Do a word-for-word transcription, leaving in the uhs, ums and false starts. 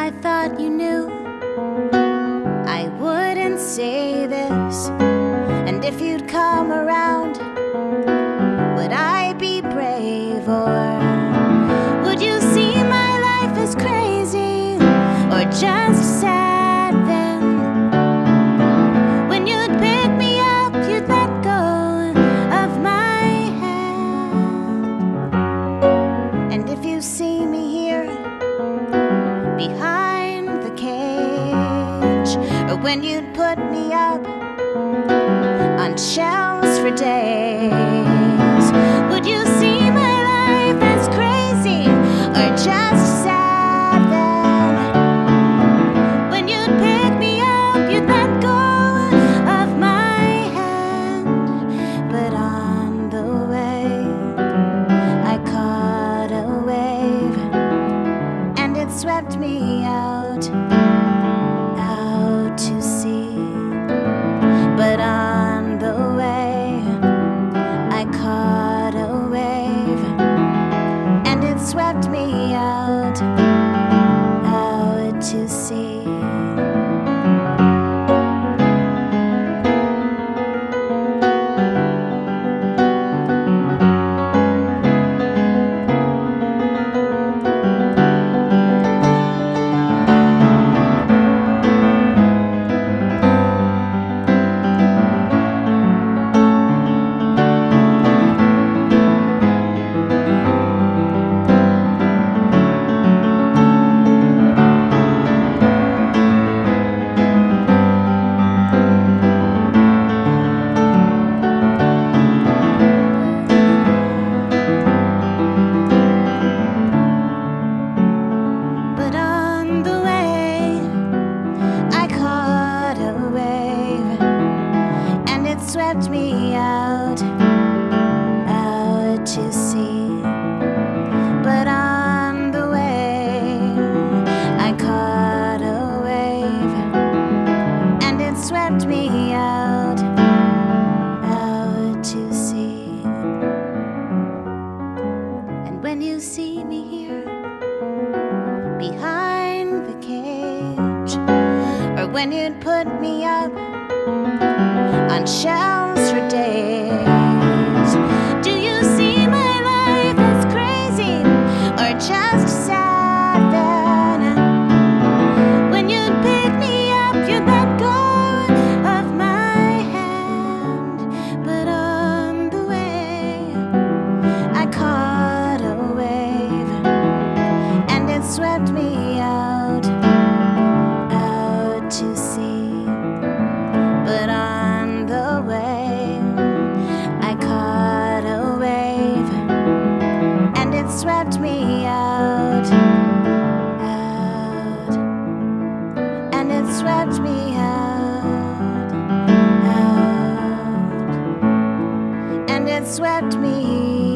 I thought you knew I wouldn't say this, and if you'd come around, would I be brave, or would you see my life as crazy or just sad then? When you'd pick me up, you'd let go of my hand. And if you see me here behind the cage, or when you'd put me up on shelves for days, would you see my life as crazy or just sad then? When you'd pick me up, you'd let go of my hand. But on the way, I caught a wave, and it swept me out, out to sea. But on the way, I caught a wave, and it swept me out, out to sea. Swept me out, out to sea. But on the way, I caught a wave, and it swept me out, out to sea. And when you see me here behind the cage, or when you'd put me up on shelves for days, do you see my life as crazy or just sad then? When you'd pick me up, you'd let go of my hand. But on the way, I caught a wave, and it swept me out, out to sea. But on the way, I caught a wave, and it swept me out, out, and it swept me out, out, and it swept me